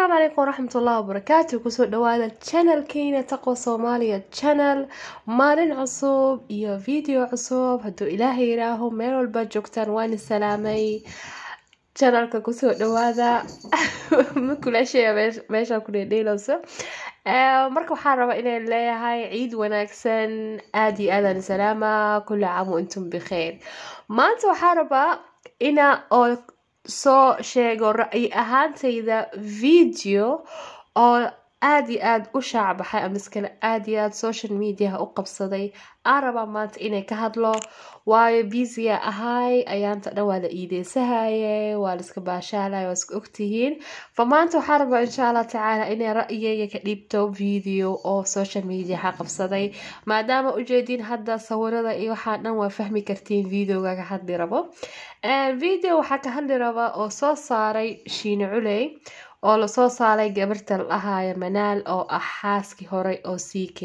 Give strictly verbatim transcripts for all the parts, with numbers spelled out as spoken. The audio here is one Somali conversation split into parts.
السلام عليكم ورحمة الله وبركاته. كسو دوادا channel كينا تقوى صوماليا channel مالين عصوب iyo فيديو عصوب هدو إلهي يراهم ميرو الباجوكتان وان السلامي channelka كسو دوادا مكل أشياء ماشا كوني ديلوسو marka waxaan rabaa inaan leeyahay ciid wanaagsan aad iyo aad salaama kullu caam wa antum bikhair. maanta waxaan rabaa ina oo soo sheego ra'yi ahaantayda video oo aad iyo aad u shaacabaxay ama iskala aad iyo aad social media u qabsaday aan rabaa maanta inay ka hadlo waayo busy ahay ayaanta dhan waa la iideysahaye waa la iska baashaalay waa iska ogtihiin fa maanta waxaan rabaa insha Allah tacaala inay ra'yigayga ka dhiibto video oo social media ha qabsaday maadaama ujeedin hadda sawirada iyo waxa dhan waa fahmi kartiin videoga ka hadli rabo video waxa ka hadli raba oo soo saaray Shiino Culey oo la soo saaray gabarta la ahaaya Manaal oo ah xaaskii hore oo C K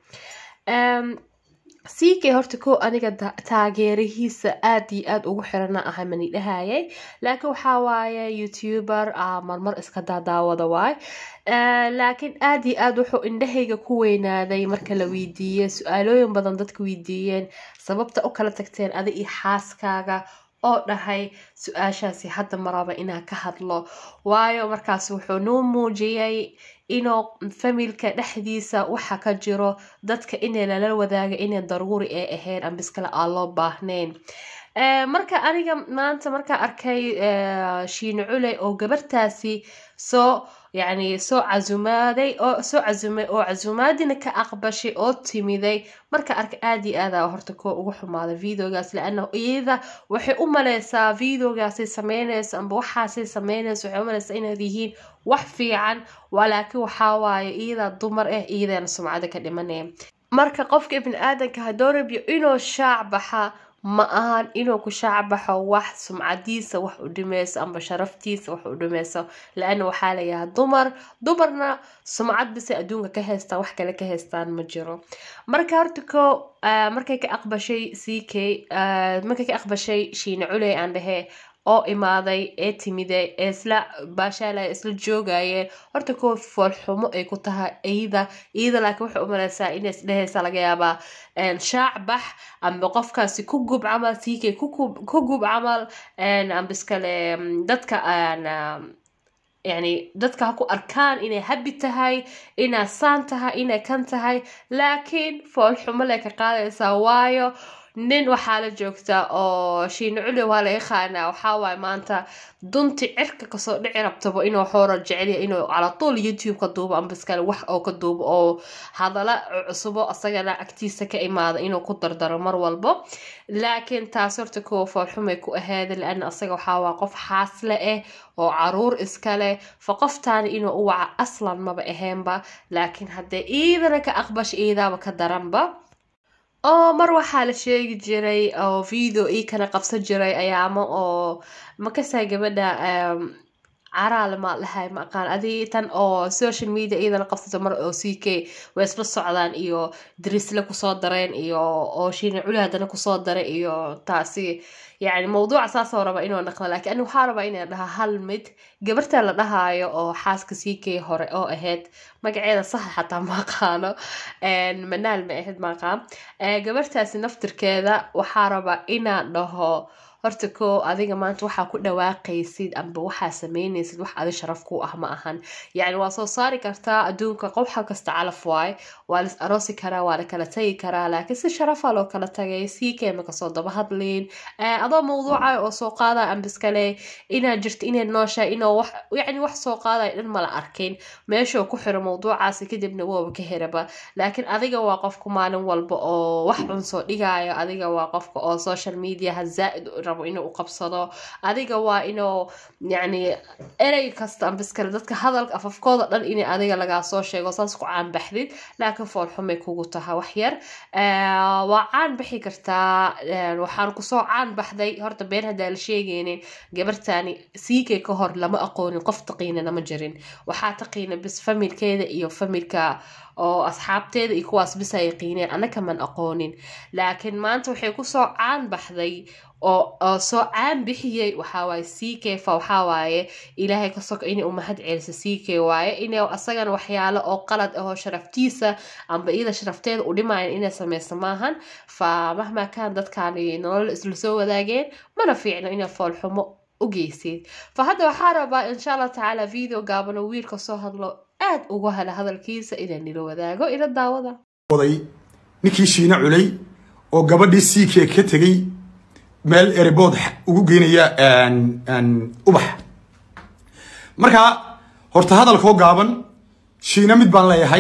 um C K horta ko aniga taageerihiisa aad iyo aad ugu xirana ahay mani dhahayay laakiin waxa waaye YouTuber ah marmar iska daawada waay laakiin aad iyo aad wuxuu indhahayga ku weynaaday marka la weydiiyay su'aalooyin badan dadka weydiiyeen sababta u kala tagteen adiga iyo xaaskaaga oo dhahay su'aashaasi hadda maraba inaan ka hadlo waayo markaas wuxuu noo muujiyay inuu familka dhexdiisa waxa ka jiro dadka inay la wadaaga inay daruuri ay ahayn ama iskala aan loo baahnayn marka aniga maanta marka arkay Shiino Culey oo gabartaasi soo يعني soo cazumaaday oo soo cazumay oo cazumaadina ka aqbashay oo timiday marka arka aad iyo aad ah horta ko ugu xumaaday videogaas laana iyada waxay u maleysaa videogaas ay sameynayso amba waxaas ay sameynayso waxay u maleysaa inay yihiin wax fiican walaakiin waxa waaye iyada dumar ah iyadana sumcada ka dhimanay marka qofka ibn aadanka hadoorabiyo inuu shaac baxa ma ahan inuu ku shaacabaxo wax sumcadiisa wax u dhimayso amba sharaftiisa wax u dhimayso laana waxa la yahay dumar dumarna sumcad bis adduunka ka heystaan wax kale ka heystaan ma jiro marka horta ko markay ka aqbashay C K markay ka aqbashay Shiino Culey aan dhahay oo imaaday ee timiday ee isla baashaalay isla joogayeen horta ko fool xumo ay ku tahay iyada iyada laakiin waxa u maleysaa inay isdhehaysa laga yaabaa een shaac bax ama qofkaasi ku gub camal C K ku ku gub camal een am biskale dadka aan يعني dadka ha ku arkaan inay habi tahay inay saan tahay inay kan tahay laakiin fool xumo leh ka qaadaysa waayo nin waxa la joogta oo Shiino Culey waa la yaqaana waxa waay maanta dunti cirka ka soo dhici rabtaba inuu xooro jecel yahay inuu ala tool YouTube ka duubo am biskale wax oo ka duubo oo hadala cusub asagana agtiisa ka imaada inuu ku dardaro mar walba laakiin taas horta ko fool xumo ku ahayd laana asaga waxa waa qof xaasle ah oo caruur iskale faqoftaan inuu u waca aslan maba ahaynba laakiin hadda iidana ka aqbash iidaba ka daranba oo mar waxa la sheegi jiray oo video ii kana qabsan jiray ayaamo oo makasay gabadha caraal ma lahay ma aqaan adii tan oo social media iyada la qabsato mar oo C K way isla socdaan iyo drisla ku soo dareen iyo oo Shiino Culey hadana ku soo daray iyo taasi يعني موضوع أساسا ربا إنه نقل لكن أنه حاربا إنه لها هالمد قبرتها لها أو حاسك سيكي هوري أو أهد ما قاعدة صح حتى ما قانو إن منال ما أهد ما قام قبرتها سنفتر كذا وحاربا إنه له hortako adiga maanta waxa ku dhawaaqaysid amba waxa sameynaysid wax aad sharaf ku ah ma ahan yani waa soo saari kartaa adduunka qof kasta calaf waay waa la aroosi karaa waa la kala tagi karaa laakiin si sharaf ah loo kala tagay C K ma ka soo daba hadleen adoo mawduuca oo soo qaada amba iskale ina jirto inay noosha inoo wax yani wax soo qaaday in ma la arkin meesha ku xiro mawduucaas kadibna waa ka heraba laakiin adiga waa qof ku maalin walba oo wax cun soo dhigayo adiga waa qofka oo social media ha zaaid inuu qabsado adiga waa inuu yani erey kasta am biskala dadka hadalka afafkooda dhan in adiga laga soo sheego saas ku caan baxdid laakiin fool xumo kugu tahay wax yar waa caan bixi kartaa waxaan ku soo caan baxday horta been hada la sheegeenin gabartani C K ka hor lama aqoonin qof taqiinana ma jirin waxa taqiina bis familkeeda iyo familka oo asxaabteeda iyo kuwaas bis ay qiineen anaka man aqoonin laakiin maanta waxay ku soo caan baxday oo soo caan bixiyay waxa way C K fa waxa way ilaahay ka soo inay u mahad ceeliso C K way inay asagana waxyaalo oo qalad ah oo sharaftiisa amba ida sharafteeda u dhimaayeen inay sameeyso maahan fa mahma kaan dadkaani nolol isla soo wadaageen mana fiicno inay fool xumo u geeysid fa hadda waxa rabaa insha Allah taala video gaaban oo wiilka soo hadlo aad ugu hala hadalkiisa inay nilo wadaago ila daawada oday ninkii Shiino Culey oo gabadhii C K ka tagay meel erebood ugu geynaya aan aan ubax marka horta hadalkoo gaaban Shiino mid baan leeyahay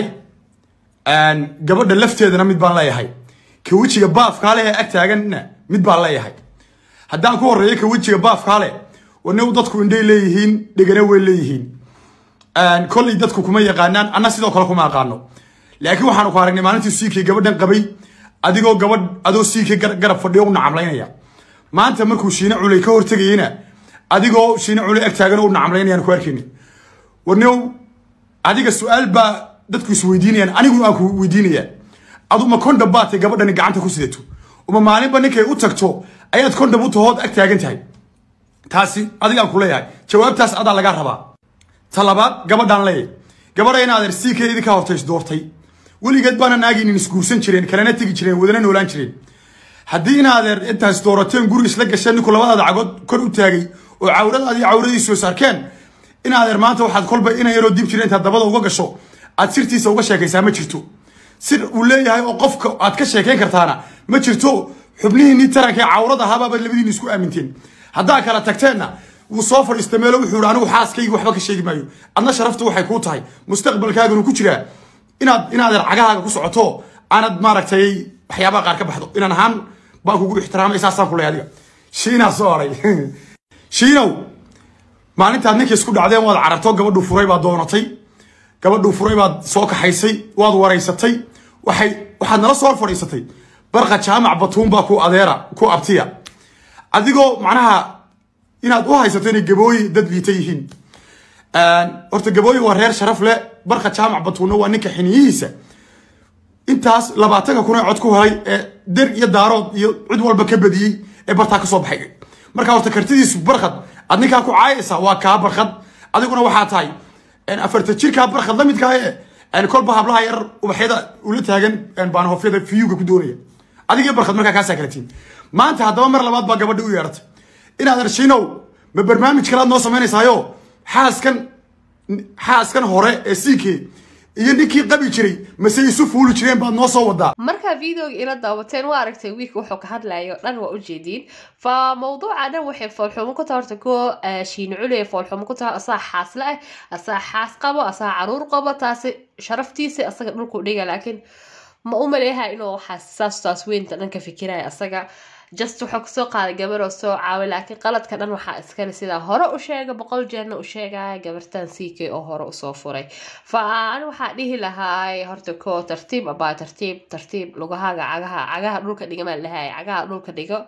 aan gabadha lafteedana mid baan leeyahay ka wajiga baafka leh ag taaganna mid baan leeyahay haddaan ku horeeyo ka wajiga baafka leh wana dadku indhay leeyihiin dhigana way leeyihiin aan kulli dadku kuma yaqaanaan ana sidoo kale kuma aqaano laakiin waxaan ku aragnay maalintii C K gabadhan qabay adigoo gabadh adoo C K garab fadhiyo u nacamlaynaya maanta markuu Shiino Culey ka hortagayna adigoo Shiino Culey ag taagan oo nacamlaynayaan ku arkeen warnow adiga su'aal ba dadku is weydiinayaan anigu aan ku weydiinaya adu ma kondham baatay gabadhan gacanta ku sidato uma maalin ba ninkay u tagto ayaad kondham u tahood ag taagan tahay taasi adiga aan ku leeyahay jawaabtaas adaa laga rabaa talabaad gabadhan leeyahay gabadha inaad C K idinka hortays doortay weligeed baana naagin in isguursan jireen kalena tagi jireen wadana noolaan jireen haddii inaad intaas doorateen guri isla gashay ninku labada dacagood kor u taagay oo cawradaadii cawradiisu soo saarkeen inaad maanta waxaad kolba inay yaro dib jireen inta dabada uga gasho aad sirtiisa uga sheekaysaa ma jirto sir uu leeyahay oo qofka aad ka sheekayn kartaana ma jirto xubnihiinii taranka cawrada habaaba labadiin isku aaminteen haddaa kala tagteenna wuu soo fadhiistay meel wuxuu yiri anigu xaaskayga waxba ka sheegi maayo adna sharaftu waxay ku tahay mustaqbalkaaga ku jira inaad inaad racagaaga ku socoto aanad maaragtay waxyaabo qaar ka baxdo inaan ahaan baan kugu ixtiraamay saasaan ku leeyahay Shiino sooray Shiino maalintaad ninkii isku dhacdeen waad cararto gabadhu furay baad doonatay gabadhu furay baad soo kaxaysay waad wareysatay waxay waxaad nala soo fadhiisatay barqa jaamac batuun baa ku adeera ku abtiya adigoo macnaha inaad u haysato inay gabooyi dad liitay yihiin aan horta gabooyi waa reer sharaf leh barqa jaamac batuuna waa ninka xiniyihiisa intaas labaatan kun oo cod ku helay ee dir iyo daarood iyo cid walba ka badiyay ee barta ka soo baxay marka horta kartidiisu barqad adninka ku caayisa waa ka barqad adiguna waxa tahay in afarta jirka barqad lamidka ah aan kolba hablaha yar ubaxyada ula taagan aan baan hofyada fiyuga ku doonaya adiga barqad marka ka saakalatiin maanta hadaba mar labaad baa gabadha u yeertay inaad Shiino ma barnaamij kala noo sameynaysayo xaaskan xaaskan hore ee C K iyo ninkii qabi jiray masay isu fuuli jireen baad noo soo wadaa marka videoga ila daawateen waa aragtay wiilka wuxuu ka hadlayo dhan waa u jeedin fa mawduuca dhan waxay foolxumo ku taartay ko Shiino Culey foolxumo ku taar asaa xaasla ah asaa xaas qabo asaa caruur qabo taasi sharaftiisa asaga dhulku dhiga laakiin ma u maleeyahay inuu xasaas taas weynta dhan ka fikiraya asaga just waxa ku soo qaaday gabar oo soo caaway laakiin qaladka dhan waxa iska leh sida hore u sheegay boqol jeerna u sheegay gabartan C K oo hore u soo furay fa aan waxa dhihi lahaay horta ko tartiib aba tartiib tartiib lugahaaga cagaha cagaha dhulka dhigama lahaay cagaha dhulka dhigo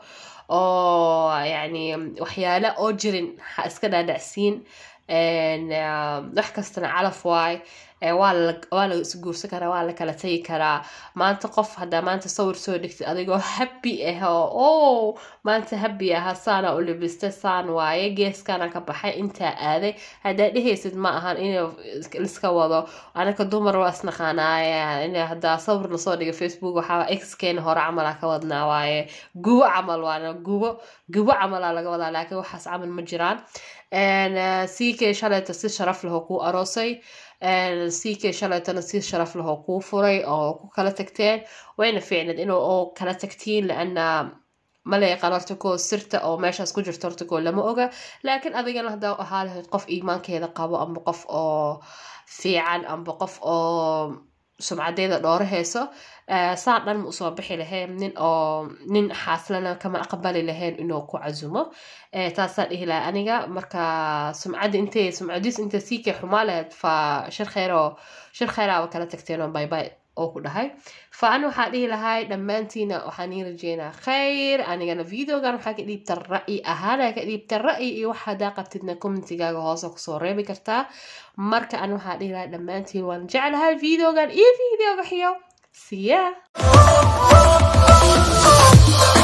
oo yani waxyaalo oo jirin ha iska dhaadhacsiin and wax kastana calaf waay waa la waa la isguursan karaa waa la kala tagi karaa maanta qof hadda maanta sawir soo dhigtay adigoo happy ah oo maanta happy ah saana u libistay saan waaye geeskana ka baxay inta aaday hadda dhihaysid ma ahan in iska wado anaka dumar waa isnaqaanaaya in hadda sawir la soo dhigay Facebook waxa X keen hore camal ka wadnaa waaye gubo camal waana gubo gubo camal laga wadaa laakiin waxaas camal ma jiraan and C K shalayta si sharaf leh ku aroosay and C K shalaytana si sharaf leh ku furay oo ku kala tagteen wayna fiicnad inuu oo kala tagtiin laana malay qanarto ko sirta oo meeshaas ku jirto horta ko lama oga laakiin adigana hadaa ahaa lahayd qof iimaankeeda qabo ama qof oo fiican ama qof oo sumcadeeda dhoorahayso saan dhan ma soo bixi lahayn nin oo nin xaaslana kama aqbali lahayn inuu ku cazumo taasa dhihi lahaa aniga marka sumcada intee sumcadiis inta C K xumaa lahayd fa shir khayro shir khayra kala tagteen oo bye bye oo ku dhahay fa aan waxa dhihi lahaa dhamaantiina waxaan rajeynaa khayr anigana videogan waxa ka dhiibta ra'yi ahaan ka dhiibta ra'yi iyo waxa daa qabtidna commentigaaga hoos ku soo reebi kartaa marka aan waxa dhihi lahaa dhamaantiin waan jeclahay videogan iyo videoga xiyo see ya